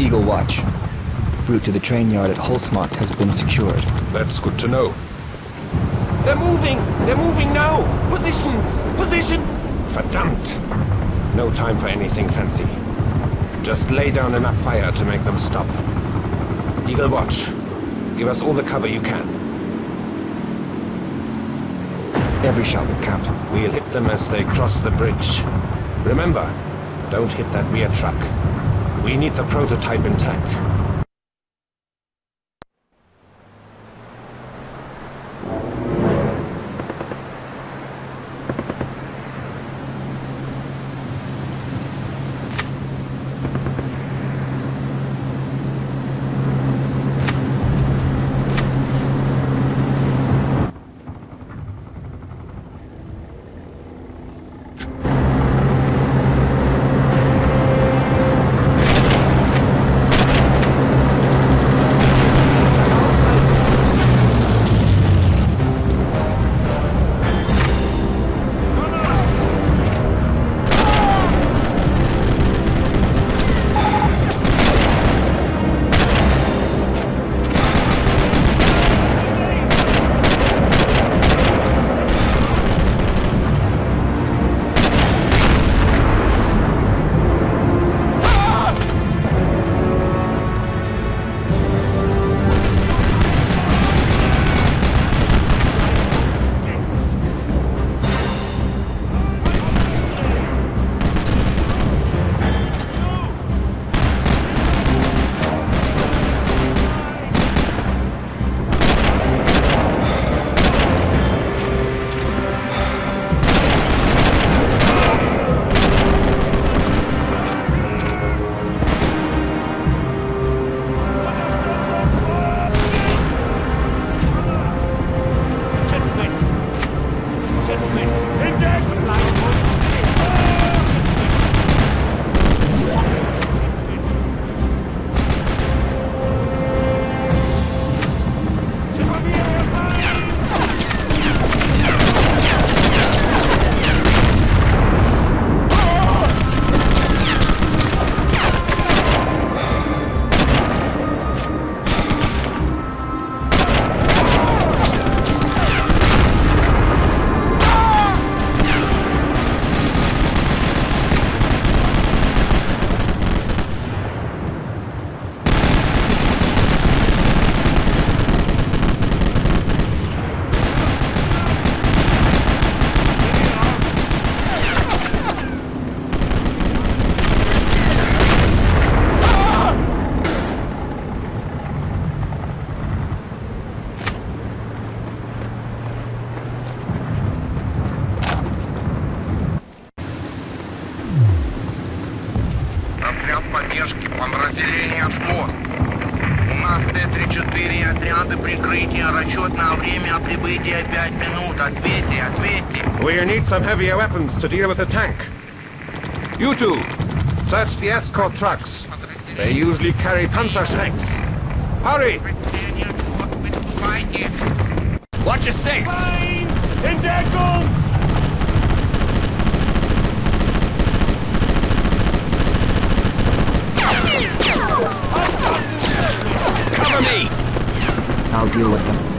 Eagle Watch. Route to the train yard at Holsmarkt has been secured. That's good to know. They're moving! They're moving now! Positions! Positions! Verdammt! No time for anything fancy. Just lay down enough fire to make them stop. Eagle Watch, give us all the cover you can. Every shot will count. We'll hit them as they cross the bridge. Remember, don't hit that rear truck. We need the prototype intact. Поддержки подразделения Schloss. У нас Т-34 отряды прикрытия. Расчетное время прибытия 5 минут. Ответьте, ответьте. We need some heavier weapons to deal with the tank. You two, search the escort trucks. They usually carry Panzerschrecks. Hurry! Watch your six! In Deckung! Cover me! I'll deal with them.